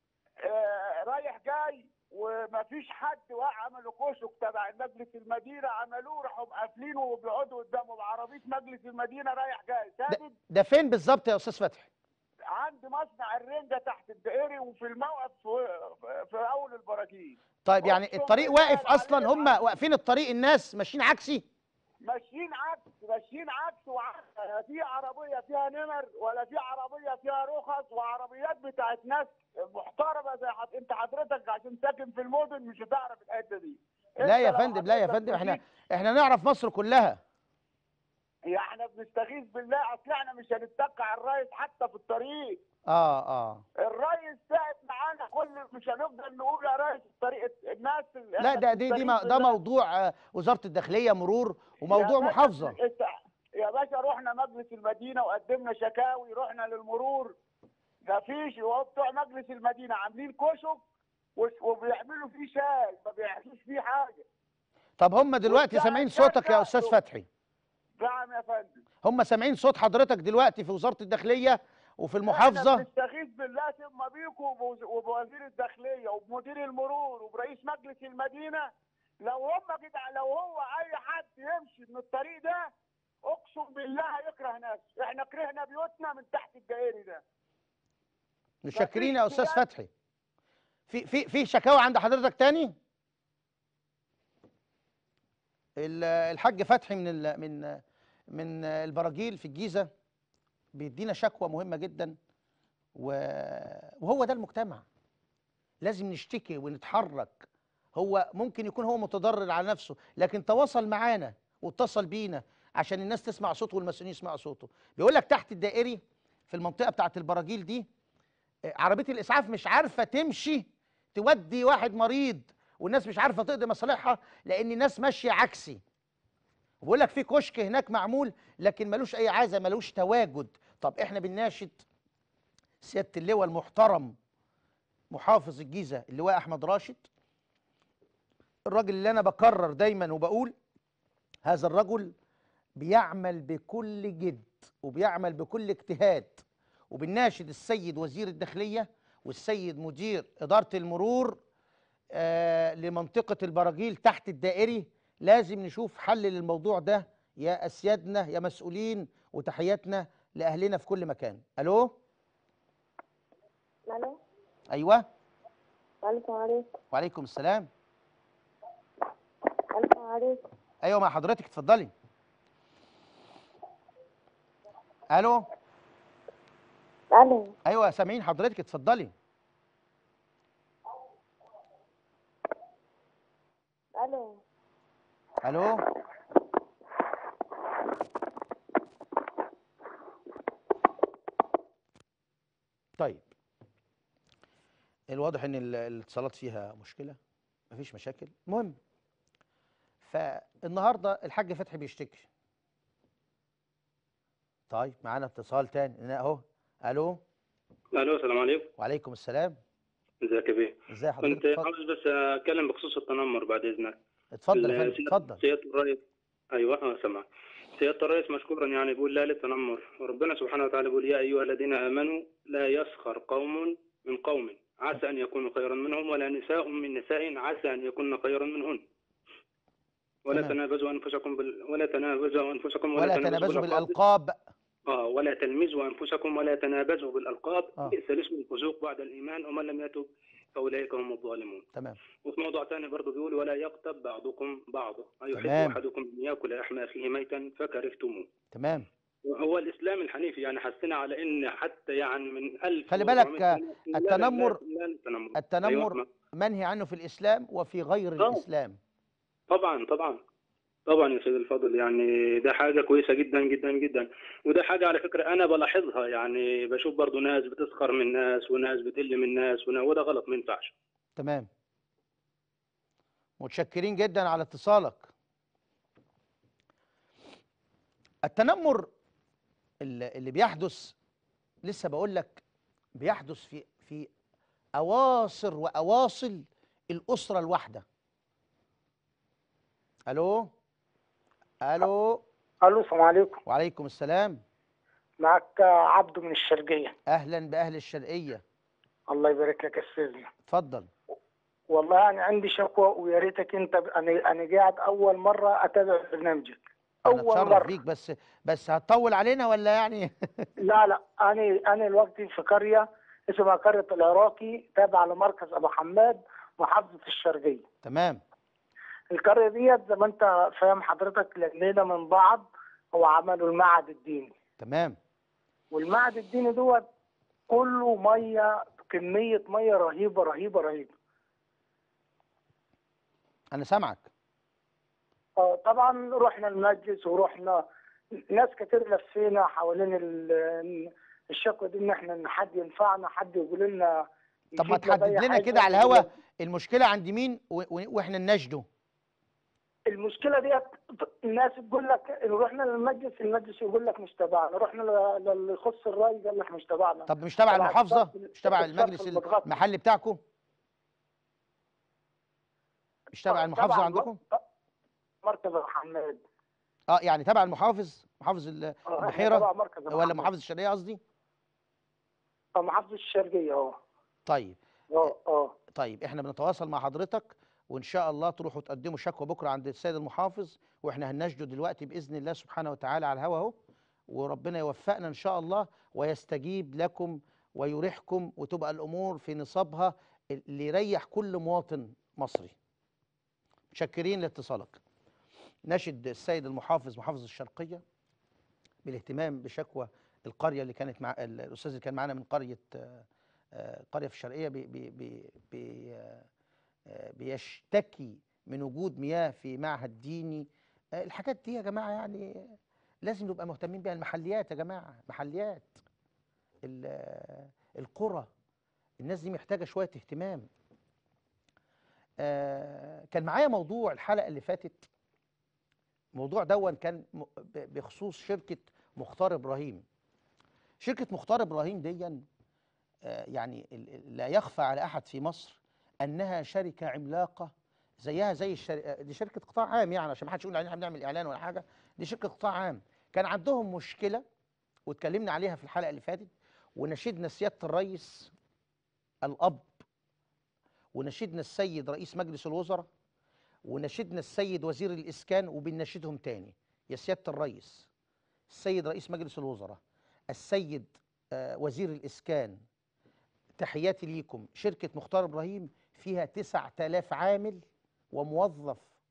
Speaker 5: رايح جاي ومفيش حد. عملوا كشك تبع مجلس المدينه، عملوه راحوا مقفلينه وبيقعدوا قدامه بعربيه مجلس المدينه رايح جاي ثابت.
Speaker 1: ده فين بالظبط يا استاذ فتحي؟
Speaker 5: عند مصنع الرنجه تحت الدائري وفي الموقف في اول البراجيل.
Speaker 1: طيب يعني الطريق واقف اصلا، هم واقفين الطريق، الناس ماشيين عكسي؟
Speaker 5: ماشيين عكس وعكس. في عربيه فيها نمر ولا في عربيه فيها رخص، وعربيات بتاعت ناس محترمه زي انت حضرتك عشان ساكن في المدن مش هتعرف الحته دي.
Speaker 1: لا يا فندم، لا يا فندم، احنا نعرف مصر كلها.
Speaker 5: احنا بنستغيث بالله، اصل احنا مش هنتكع الرئيس حتى في الطريق. الرئيس تعب معانا مش هنفضل نقول يا ريس الطريق الناس.
Speaker 1: لا ده موضوع وزاره الداخليه مرور وموضوع محافظه.
Speaker 5: يا باشا رحنا مجلس المدينه وقدمنا شكاوي، رحنا للمرور مفيش. وهو بتوع مجلس المدينه عاملين كشك وبيعملوا فيه شاي، ما بيعملوش فيه حاجه.
Speaker 1: طب هم دلوقتي سامعين صوتك يا استاذ فتحي؟
Speaker 5: نعم يا فندم.
Speaker 1: هم سامعين صوت حضرتك دلوقتي في وزاره الداخليه وفي المحافظه؟
Speaker 5: احنا بنستغيث بالله ثم بيكم وبوزير الداخليه وبمدير المرور وبرئيس مجلس المدينه. لو هو اي حد يمشي من الطريق ده اقسم بالله هيكره نفسه. احنا كرهنا بيوتنا من تحت الدائري ده.
Speaker 1: متشكرين يا استاذ فتحي. في شكاوى عند حضرتك تاني؟ الحاج فتحي من البراجيل في الجيزه بيدينا شكوى مهمه جدا، وهو ده المجتمع. لازم نشتكي ونتحرك. هو ممكن يكون هو متضرر على نفسه، لكن تواصل معانا واتصل بينا عشان الناس تسمع صوته والمسؤولين يسمعوا صوته. بيقول لك تحت الدائري في المنطقه بتاعه البراجيل دي عربيه الاسعاف مش عارفه تمشي تودي واحد مريض، والناس مش عارفه تقضي مصالحها لان الناس ماشيه عكسي. وبيقول لك في كشك هناك معمول لكن ملوش اي عازه، ملوش تواجد. طب احنا بنناشد سياده اللواء المحترم محافظ الجيزه اللواء احمد راشد، الراجل اللي انا بكرر دايما وبقول هذا الرجل بيعمل بكل جد وبيعمل بكل اجتهاد. وبنناشد السيد وزير الداخليه والسيد مدير اداره المرور لمنطقه البراجيل تحت الدائري، لازم نشوف حل للموضوع ده يا اسيادنا يا مسؤولين. وتحياتنا لاهلنا في كل مكان. الو.
Speaker 6: الو.
Speaker 1: ايوه.
Speaker 6: السلام عليكم.
Speaker 1: وعليكم السلام.
Speaker 6: عليكم.
Speaker 1: ايوه مع حضرتك، اتفضلي. الو.
Speaker 6: الو.
Speaker 1: ايوه سامعين حضرتك، اتفضلي.
Speaker 6: الو.
Speaker 1: الو. طيب الواضح ان الاتصالات فيها مشكله، مفيش مشاكل. المهم، فالنهارده الحاج فتحي بيشتكي. طيب معانا اتصال تاني اهو. الو.
Speaker 7: الو، السلام عليكم.
Speaker 1: وعليكم السلام.
Speaker 7: ازيك يا بيه؟
Speaker 1: ازي حضرتك؟
Speaker 7: كنت عاوز بس اتكلم بخصوص التنمر بعد اذنك.
Speaker 1: اتفضل يا فندم، اتفضل.
Speaker 7: سياده الرئيس. ايوه سامع. سياده الرئيس مشكورا يعني بيقول لا للتنمر، وربنا سبحانه وتعالى بيقول يا ايها الذين امنوا لا يسخر قوم من قوم عسى ان يكونوا خيرا منهم ولا نساء من نساء عسى ان يكن خيرا منهن. ولا تنابزوا انفسكم ولا تنابزوا انفسكم
Speaker 1: ولا تنابزوا بالالقاب.
Speaker 7: ولا تلمزوا انفسكم ولا تنابزوا بالالقاب بئس الاسم الفسوق بعد الايمان ومن لم يتب فاولئك هم الظالمون.
Speaker 1: تمام.
Speaker 7: وفي موضوع ثاني برضه بيقول ولا يغتب بعضكم بعضا ايحب احدكم ان ياكل لحم اخيه ميتا فكرهتموه.
Speaker 1: تمام.
Speaker 7: وهو الاسلام الحنيفي يعني حسنا على ان حتى يعني من 1000
Speaker 1: خلي بالك التنمر
Speaker 7: أيوة.
Speaker 1: منهي عنه في الاسلام وفي غير الاسلام.
Speaker 7: طبعا طبعا يا سيدي الفاضل، يعني ده حاجة كويسة جدا جدا جدا. وده حاجة على فكرة أنا بلاحظها، يعني بشوف برضو ناس بتسخر من ناس وناس بتقل من ناس وده غلط ما ينفعش.
Speaker 1: تمام. متشكرين جدا على اتصالك. التنمر اللي بيحدث، لسه بقول لك، بيحدث في أواصر وأواصل الأسرة الواحدة. ألو.
Speaker 8: الو. السلام عليكم.
Speaker 1: وعليكم السلام.
Speaker 8: معك عبده من الشرقيه.
Speaker 1: اهلا باهل الشرقيه.
Speaker 8: الله يبارك لك يا استاذنا.
Speaker 1: اتفضل.
Speaker 8: والله انا عندي شكوى ويا ريتك انت انا قاعد اول مره اتابع برنامجك.
Speaker 1: اول مره بيك، بس هتطول علينا ولا يعني؟
Speaker 8: لا انا دلوقتي في قريه اسمها قريه العراقي تابعه لمركز ابو حماد محافظه الشرقيه.
Speaker 1: تمام.
Speaker 8: القريه ديت زي ما انت فاهم حضرتك لمينا من بعض وعملوا المعهد الديني.
Speaker 1: تمام.
Speaker 8: والمعهد الديني دوت كله ميه، كميه ميه رهيبه رهيبه رهيبه.
Speaker 1: انا سامعك.
Speaker 8: طبعا رحنا المجلس ورحنا ناس كتير لفينا حوالين الشكوى دي ان احنا حد ينفعنا، حد يقول لنا.
Speaker 1: طب ما تحدد لنا كده على الهوا المشكله عند مين واحنا نناشده.
Speaker 8: المشكله ديت الناس تقول لك رحنا للمجلس، المجلس يقول لك مش تبعنا، رحنا اللي يخص الرأي قال لك مش تبعنا.
Speaker 1: طب مش تبع المحافظه؟ مش تبع المجلس المحلي بتاعكم؟ مش تبع المحافظه عندكم؟
Speaker 8: مركز الحماد.
Speaker 1: يعني تبع المحافظ، محافظ البحيره ولا محافظ الشرقيه قصدي؟
Speaker 8: محافظ الشرقيه.
Speaker 1: طيب. طيب احنا بنتواصل مع حضرتك وان شاء الله تروحوا تقدموا شكوى بكره عند السيد المحافظ، واحنا هنناشده دلوقتي باذن الله سبحانه وتعالى على الهوا اهو، وربنا يوفقنا ان شاء الله ويستجيب لكم ويريحكم وتبقى الامور في نصابها اللي يريح كل مواطن مصري. متشكرين لاتصالك. نشد السيد المحافظ محافظ الشرقيه بالاهتمام بشكوى القريه اللي كانت مع الاستاذ اللي كان معانا من قريه في الشرقيه بيشتكي من وجود مياه في معهد ديني. الحاجات دي يا جماعه يعني لازم نبقى مهتمين بيها. المحليات يا جماعه، محليات القرى، الناس دي محتاجه شويه اهتمام. كان معايا موضوع الحلقه اللي فاتت، موضوع دون كان بخصوص شركه مختار ابراهيم. شركه مختار ابراهيم دي يعني لا يخفى على احد في مصر انها شركه عملاقه زيها زي دي شركه قطاع عام، يعني عشان ما حدش يقول علينا احنا بنعمل اعلان ولا حاجه، دي شركه قطاع عام. كان عندهم مشكله واتكلمنا عليها في الحلقه اللي فاتت، ونشدنا سياده الرئيس الاب، ونشدنا السيد رئيس مجلس الوزراء، ونشدنا السيد وزير الاسكان، وبنناشدهم تاني يا سياده الرئيس، السيد رئيس مجلس الوزراء، السيد وزير الاسكان، تحياتي ليكم. شركة مختار إبراهيم فيها 9000 عامل وموظف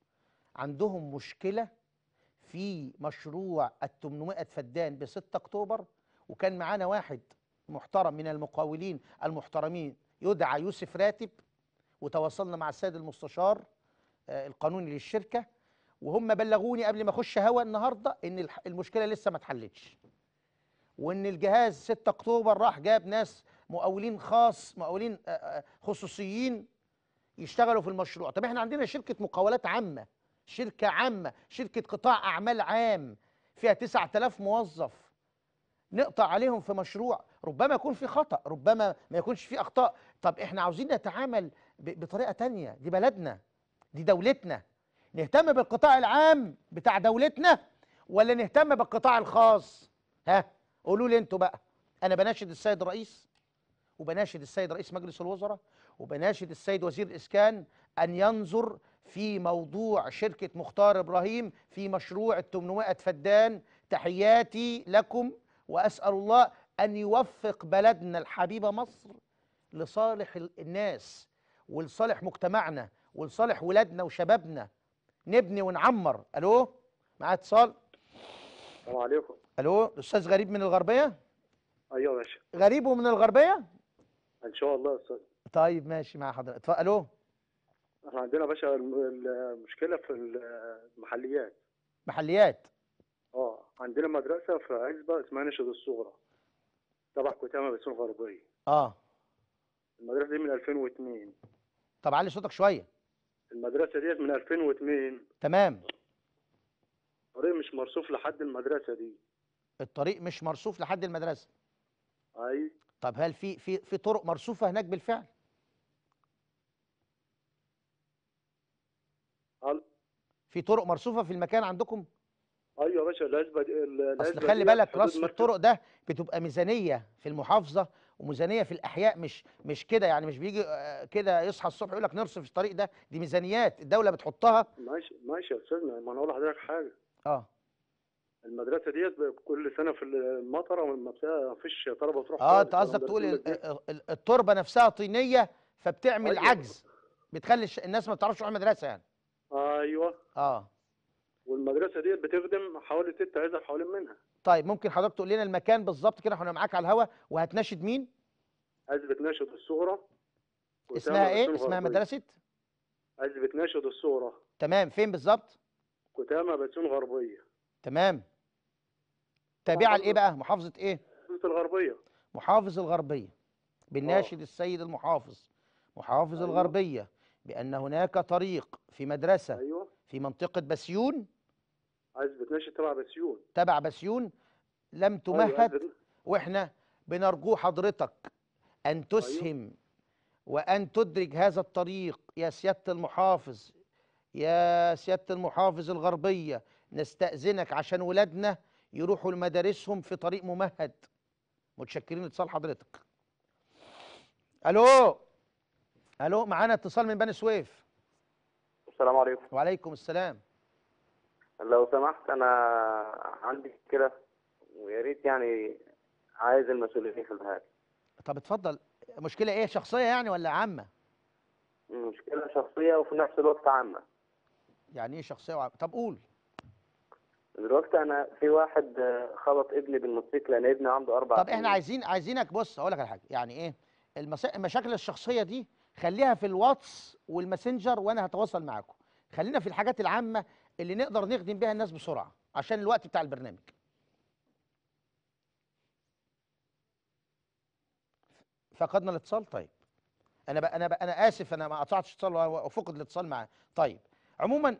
Speaker 1: عندهم مشكله في مشروع ال800 فدان ب 6 اكتوبر، وكان معانا واحد محترم من المقاولين المحترمين يدعى يوسف راتب، وتواصلنا مع السيد المستشار القانوني للشركه، وهم بلغوني قبل ما اخش هوا النهارده ان المشكله لسه ما اتحلتش، وان الجهاز 6 اكتوبر راح جاب ناس مقاولين خصوصيين يشتغلوا في المشروع. طب احنا عندنا شركه مقاولات عامه، شركه عامه، شركه قطاع اعمال عام فيها 9000 موظف، نقطع عليهم في مشروع ربما يكون في خطأ، ربما ما يكونش في اخطاء. طب احنا عاوزين نتعامل بطريقه تانية، دي بلدنا، دي دولتنا، نهتم بالقطاع العام بتاع دولتنا ولا نهتم بالقطاع الخاص؟ ها قولوا لي انتوا بقى. انا بناشد السيد الرئيس، وبناشد السيد رئيس مجلس الوزراء، وبناشد السيد وزير الاسكان ان ينظر في موضوع شركه مختار ابراهيم في مشروع ال800 فدان. تحياتي لكم، واسال الله ان يوفق بلدنا الحبيبه مصر لصالح الناس ولصالح مجتمعنا ولصالح ولادنا وشبابنا، نبني ونعمر. الو، معايا اتصال.
Speaker 6: السلام عليكم.
Speaker 1: الو، الاستاذ غريب من الغربيه.
Speaker 6: ايوه يا باشا.
Speaker 1: غريب ومن الغربيه
Speaker 6: ان شاء الله يا استاذ.
Speaker 1: طيب ماشي مع حضرتك. اتفضل. الو.
Speaker 6: احنا عندنا يا باشا المشكله في المحليات.
Speaker 1: محليات.
Speaker 6: عندنا مدرسه في عزبه اسمها نشد الصغرى تبع كتامه بسون غربيه. المدرسه دي من 2002.
Speaker 1: طب علي صوتك شويه.
Speaker 6: المدرسه ديت من 2002.
Speaker 1: تمام.
Speaker 6: الطريق مش مرصوف لحد المدرسه دي.
Speaker 1: الطريق مش مرصوف لحد المدرسه.
Speaker 6: اي.
Speaker 1: طب هل في طرق مرصوفه هناك بالفعل؟ في طرق مرصوفه في المكان عندكم؟
Speaker 6: ايوه يا باشا. العزبه دي
Speaker 1: اصل خلي بالك رصف الطرق ده بتبقى ميزانيه في المحافظه وميزانيه في الاحياء، مش كده يعني، مش بيجي كده يصحى الصبح يقول لك نرصف الطريق ده، دي ميزانيات الدوله بتحطها.
Speaker 6: ماشي يا استاذنا، ما انا اقول لحضرتك حاجه. المدرسه ديت كل سنه في المطره ما فيش طلبه تروح.
Speaker 1: انت قصدك تقول التربه نفسها طينيه فبتعمل عجز، بتخلي الناس ما بتعرفش تروح المدرسه يعني.
Speaker 6: ايوه. والمدرسه ديت بتخدم حوالي 6 عزب حوالين منها.
Speaker 1: طيب ممكن حضرتك تقول لنا المكان بالظبط كده، احنا معاك على الهوا، وهتناشد مين؟
Speaker 6: عزبة ناشد الصغرى.
Speaker 1: اسمها ايه؟ اسمها مدرسه
Speaker 6: عزبة ناشد الصغرى.
Speaker 1: تمام. فين بالظبط؟
Speaker 6: كتامه بسون غربيه.
Speaker 1: تمام. تابعه لايه بقى؟ محافظه ايه؟
Speaker 6: محافظه الغربيه.
Speaker 1: محافظ الغربيه. بناشد السيد المحافظ محافظ الغربيه بان هناك طريق في مدرسه في منطقه بسيون.
Speaker 6: عزبة ناشد
Speaker 1: تبع بسيون لم تمهد. واحنا بنرجو حضرتك ان تسهم وان تدرج هذا الطريق يا سياده المحافظ، يا سياده المحافظ الغربيه، نستأذنك عشان ولادنا يروحوا لمدارسهم في طريق ممهد. متشكرين اتصال حضرتك. الو. معانا اتصال من بني سويف.
Speaker 9: السلام عليكم.
Speaker 1: وعليكم السلام.
Speaker 9: لو سمحت انا عندي كده ويا ريت يعني عايز المسؤولين يحلها لي.
Speaker 1: طب اتفضل. مشكله ايه، شخصيه يعني ولا عامه؟
Speaker 9: مشكله شخصيه وفي نفس الوقت عامه.
Speaker 1: يعني ايه شخصيه وعامه؟ طب قول.
Speaker 9: دلوقتي انا في واحد خبط ابني بالموتوسيكل، انا ابني عنده 4 سنين.
Speaker 1: طب احنا عايزينك، بص اقول لك على حاجه، يعني ايه المشاكل الشخصيه دي خليها في الواتس والماسنجر وانا هتواصل معاكم. خلينا في الحاجات العامه اللي نقدر نخدم بيها الناس بسرعه عشان الوقت بتاع البرنامج. فقدنا الاتصال. طيب انا اسف، انا ما قطعتش اتصال وفقد الاتصال معاه. طيب عموما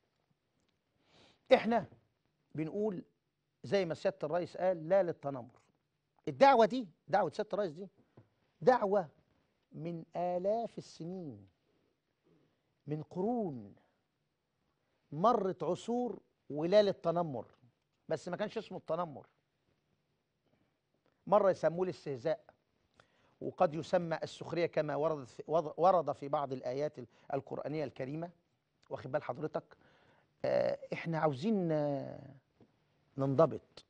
Speaker 1: احنا بنقول زي ما سياده الرئيس قال لا للتنمر. الدعوه دي، دعوه سياده الرئيس دي دعوه من آلاف السنين، من قرون، مرت عصور ولا للتنمر، بس ما كانش اسمه التنمر. مرة يسموه الاستهزاء، وقد يسمى السخرية كما ورد في بعض الآيات القرآنية الكريمة. واخد بال حضرتك؟ احنا عاوزين ننضبط،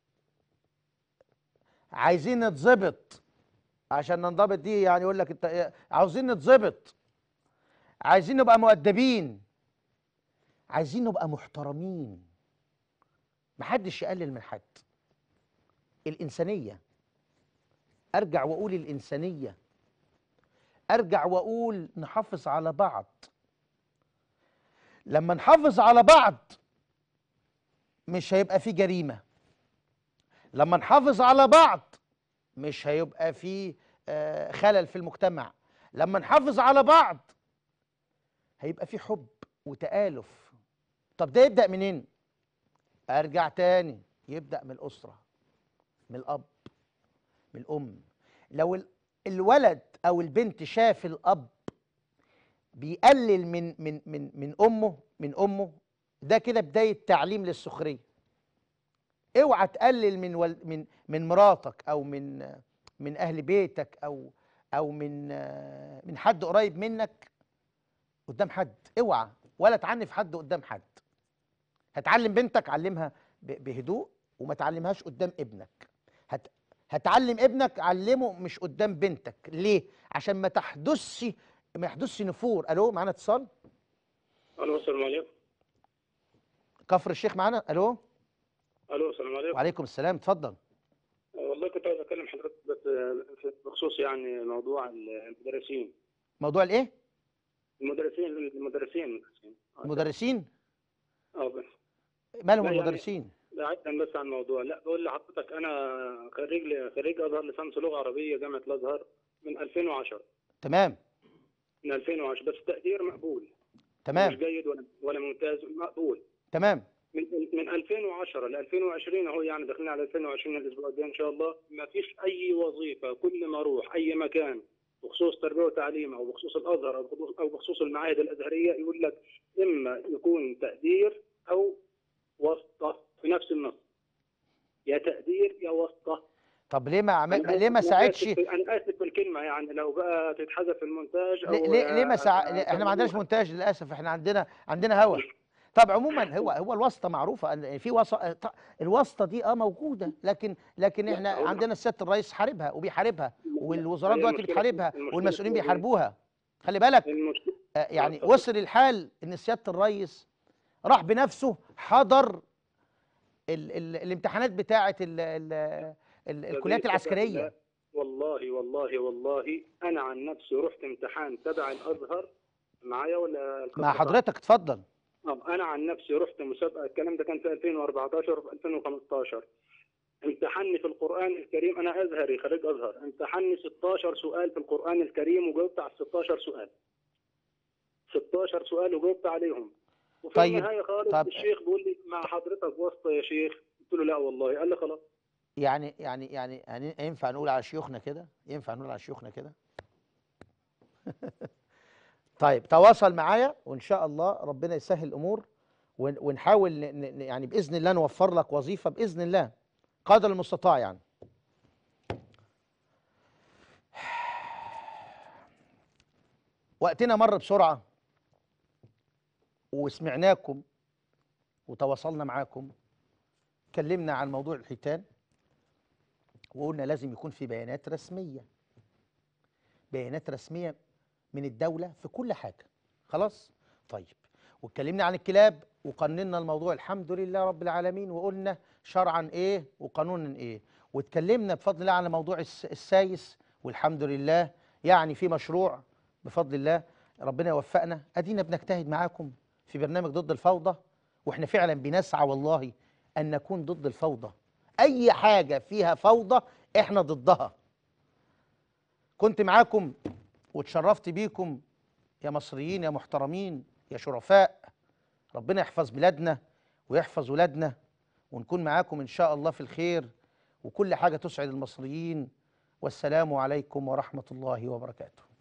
Speaker 1: عايزين نتظبط. عشان ننضبط دي يعني يقول لك انت عاوزين نتظبط، عايزين نبقى مؤدبين، عايزين نبقى محترمين، محدش يقلل من حد. الإنسانية، أرجع وأقول الإنسانية، أرجع وأقول نحافظ على بعض. لما نحافظ على بعض مش هيبقى في جريمة، لما نحافظ على بعض مش هيبقى في خلل في المجتمع، لما نحافظ على بعض هيبقى في حب وتآلف. طب ده يبدأ منين؟ أرجع تاني، يبدأ من الأسرة، من الأب، من الأم. لو الولد أو البنت شاف الأب بيقلل من أمه، ده كده بداية تعليم للسخرية. اوعى تقلل من مراتك أو من أهل بيتك أو من حد قريب منك قدام حد. اوعى ولا تعنف حد قدام حد. هتعلم بنتك علمها بهدوء، وما تعلمهاش قدام ابنك. هتعلم ابنك علمه مش قدام بنتك. ليه؟ عشان ما يحدثش نفور. الو، معانا اتصال.
Speaker 7: الو، السلام عليكم.
Speaker 1: كفر الشيخ معانا. الو.
Speaker 7: الو، السلام عليكم.
Speaker 1: وعليكم السلام، اتفضل.
Speaker 7: والله كنت عايز اكلم حضرتك بس بخصوص يعني موضوع المدرسين.
Speaker 1: موضوع الايه؟
Speaker 7: المدرسين.
Speaker 1: بس مالهم المدرسين؟
Speaker 7: يعني بعيدا بس عن الموضوع، لا بقول لحضرتك انا خريج ازهر لسانس لغه عربيه جامعه الازهر من 2010.
Speaker 1: تمام.
Speaker 7: من 2010 بس تقدير مقبول.
Speaker 1: تمام.
Speaker 7: مش جيد ولا ممتاز، مقبول.
Speaker 1: تمام.
Speaker 7: من 2010 ل 2020 اهو، يعني داخلين على 2020 الاسبوع الجاي ان شاء الله. ما فيش اي وظيفه، كل ما اروح اي مكان بخصوص تربيه وتعليم او بخصوص الازهر او بخصوص المعاهد الازهريه يقول لك اما يكون تقدير او واسطه في نفس النص، يا تقدير يا واسطه.
Speaker 1: طب ليه ما ساعدش؟
Speaker 7: انا اسف في الكلمه، يعني لو بقى تتحذف المونتاج او
Speaker 1: ليه ما احنا ما عندناش مونتاج للاسف، احنا عندنا هوا. طب عموما هو الواسطه معروفه ان في الواسطه دي موجوده، لكن احنا عندنا سياده الرئيس حاربها وبيحاربها، والوزارات دلوقتي بتحاربها، والمسؤولين بيحاربوها. خلي بالك يعني وصل الحال ان سياده الرئيس راح بنفسه حضر الامتحانات بتاعه الكليات العسكريه.
Speaker 7: والله انا عن نفسي رحت امتحان تبع الازهر معايا ولا
Speaker 1: مع حضرتك؟ اتفضل.
Speaker 7: انا عن نفسي رحت مسابقه، الكلام ده كان في 2014 في 2015. امتحني في القران الكريم، انا ازهري خريج ازهر، امتحني 16 سؤال في القران الكريم وجاوبت على 16 سؤال. 16 سؤال وجاوبت عليهم. وفي النهايه خالص الشيخ بيقول لي مع حضرتك واسطه يا شيخ. قلت له لا والله. قال لي خلاص.
Speaker 1: يعني ينفع نقول على شيوخنا كده؟ ينفع نقول على شيوخنا كده؟ طيب تواصل معايا وان شاء الله ربنا يسهل الامور، ونحاول يعني باذن الله نوفر لك وظيفه باذن الله قدر المستطاع. يعني وقتنا مر بسرعه، وسمعناكم وتواصلنا معاكم، اتكلمنا عن موضوع الحيتان، وقلنا لازم يكون في بيانات رسميه، بيانات رسميه من الدولة في كل حاجة. خلاص؟ طيب. واتكلمنا عن الكلاب وقننا الموضوع الحمد لله رب العالمين، وقلنا شرعا ايه وقانونا ايه، واتكلمنا بفضل الله على موضوع السايس، والحمد لله يعني في مشروع بفضل الله ربنا يوفقنا. ادينا بنجتهد معاكم في برنامج ضد الفوضى، واحنا فعلا بنسعى والله ان نكون ضد الفوضى. اي حاجة فيها فوضى احنا ضدها. كنت معاكم واتشرفت بيكم يا مصريين يا محترمين يا شرفاء. ربنا يحفظ بلادنا ويحفظ ولادنا، ونكون معاكم إن شاء الله في الخير وكل حاجة تسعد المصريين. والسلام عليكم ورحمة الله وبركاته.